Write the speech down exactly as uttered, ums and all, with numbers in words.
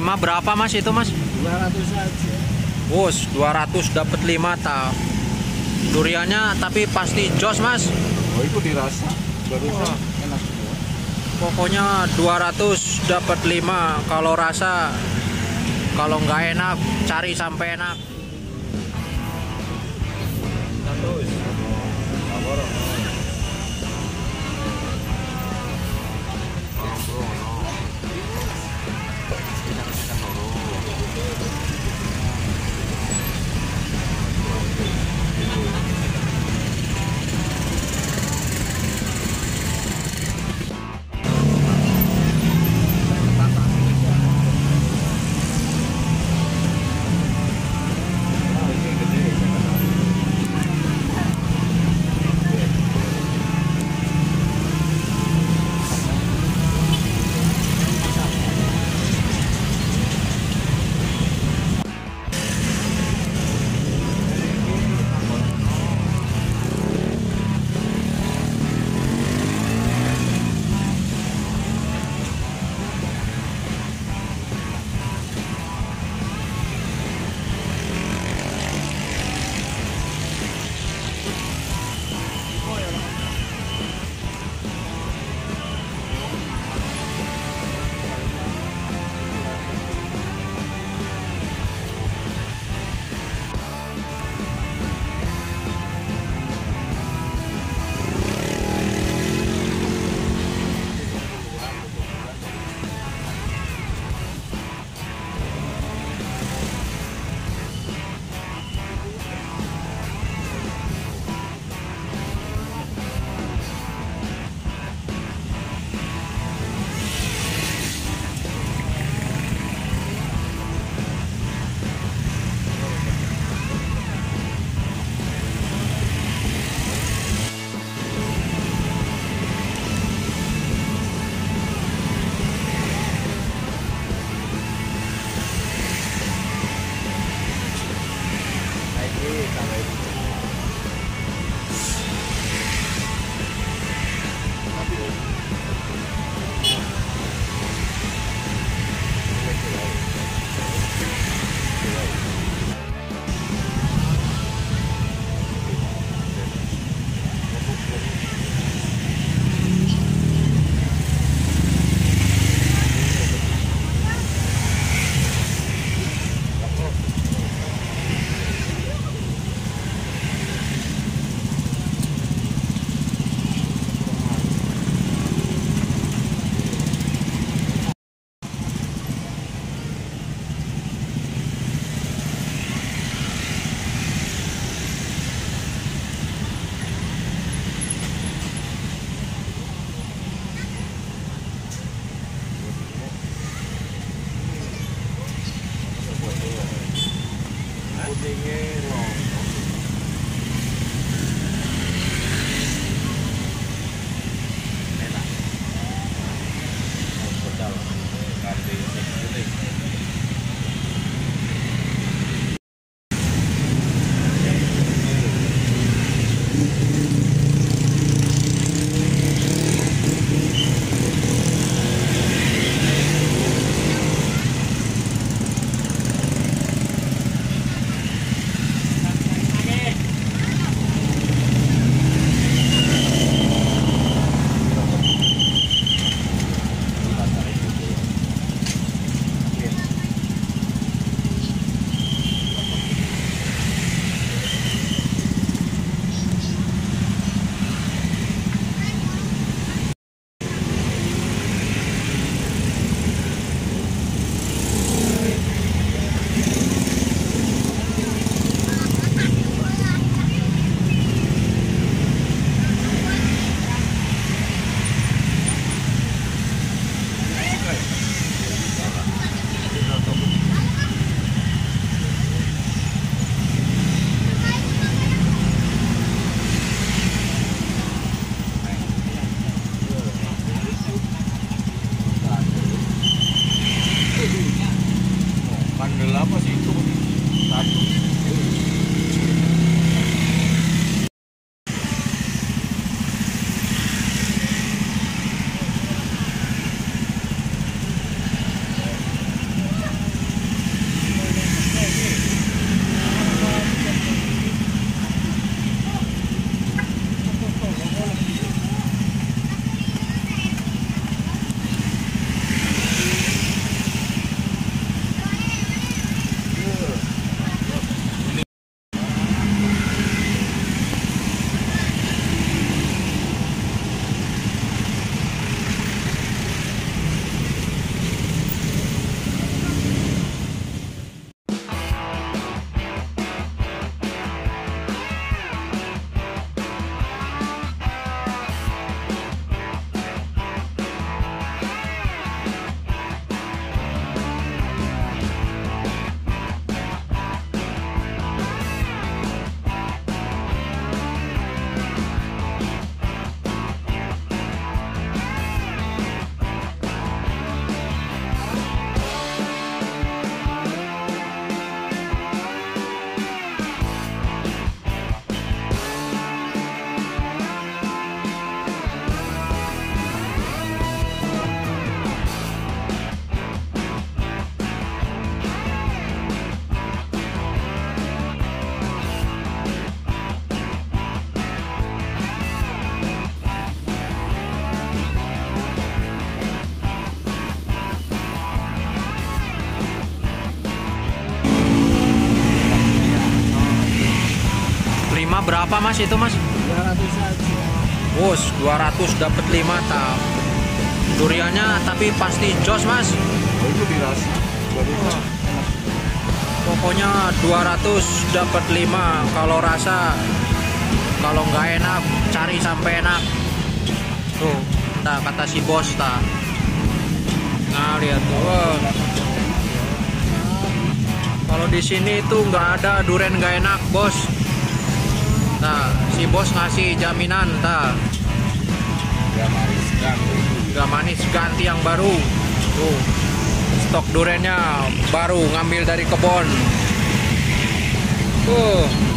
lima berapa Mas itu Mas? dua ratus aja. Bos, dua ratus dapat lima ta. Duriannya tapi pasti jos Mas. Oh itu dirasa. Barusan Wah. enak semua. Pokoknya dua ratus dapat lima. Kalau rasa, kalau nggak enak cari sampai enak. Seratus. Lapor. Berapa mas itu mas? dua ratus aja. Bos, dua ratus dapat lima tak. Duriannya tapi pasti jos mas. Oh, itu dirasa barusan. Pokoknya dua ratus dapat lima. Kalau rasa, kalau nggak enak cari sampai enak. Tuh, tak kata si bos tak. Nah lihat tuh. Wah. Kalau di sini tuh nggak ada durian nggak enak bos. Nah, si bos ngasih jaminan tak. Gak manis ganti. Gak manis ganti yang baru. Tuh, stok duriannya baru ngambil dari kebun. Tuh.